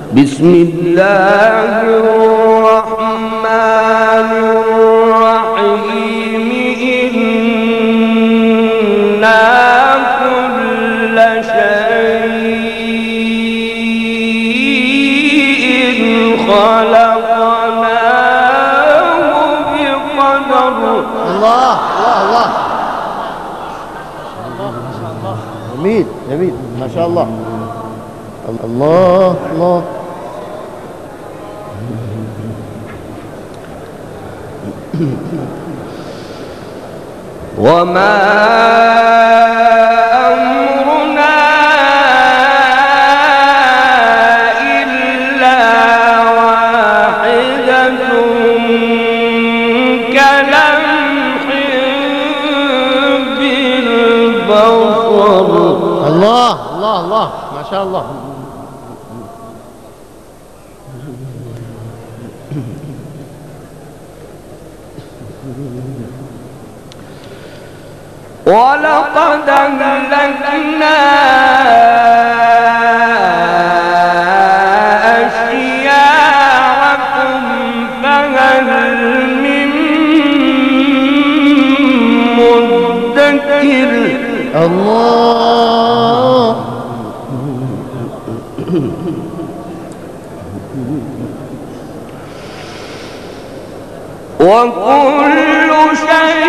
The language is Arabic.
بسم الله الرحمن الرحيم إنا كل شيء خلقناه بقدر. الله الله الله، جميل جميل ما شاء الله. الله الله. وما أمرنا إلا واحدة كلمح بالبصر. الله الله الله ما شاء الله. ولقد أهلكنا أشياعكم فهل من مدكر. الله. وكل شيء